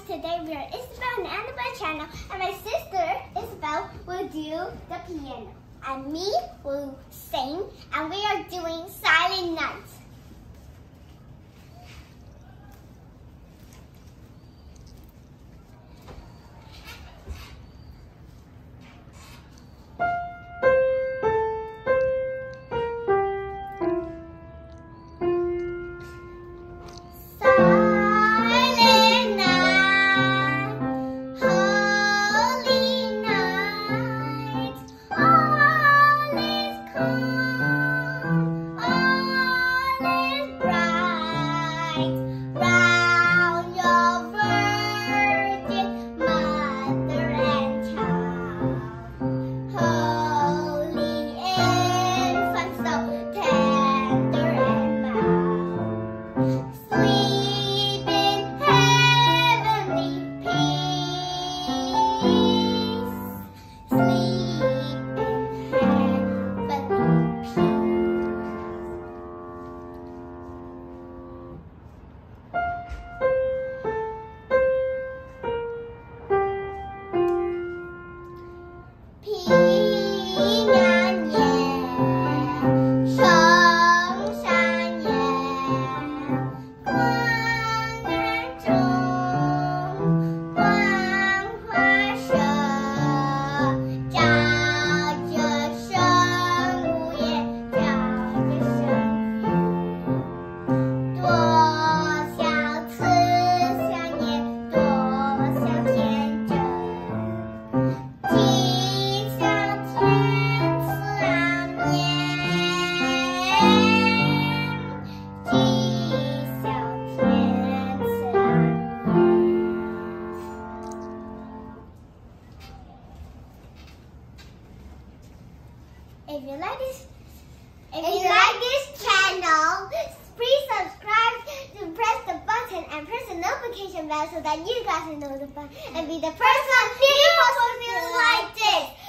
today we are Isabel and Annabel channel, and my sister Isabel will do the piano, and me will sing, and we are doing Silent Night. If you like this channel, please subscribe and press the button and press the notification bell so that you guys are notified and be the first one to like this.